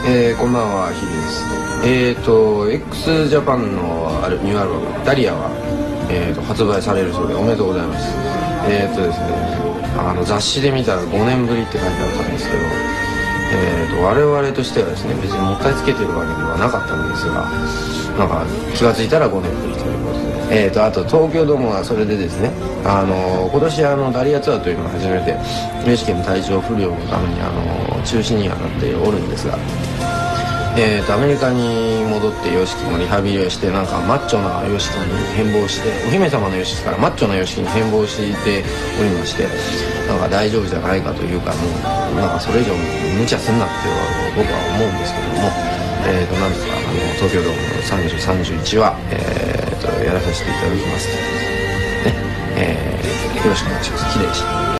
こんばんは、ヒデです。x ジャパンのニューアルバム「ダリアは」発売されるそうでおめでとうございます。ですね、雑誌で見たら5年ぶりって書いてあったんですけど、我々としてはですね別にもったいつけてるわけではなかったんですが、なんか気が付いたら5年ぶりということで、あと東京ドームはそれでですね、今年ダリアツアーというのを始めて、ヨシキの体調不良のために中止にはなっておるんですが、アメリカに戻ってヨシキのリハビリをして、なんかマッチョなヨシキに変貌して、お姫様のヨシキからマッチョなヨシキに変貌しておりまして、なんか大丈夫じゃないかというか、もうなんかそれ以上無茶すんなって僕は思うんですけども、なんとか東京ドームの30、31は、やらさせていただきますので、ね、よろしくお願いします。綺麗でした。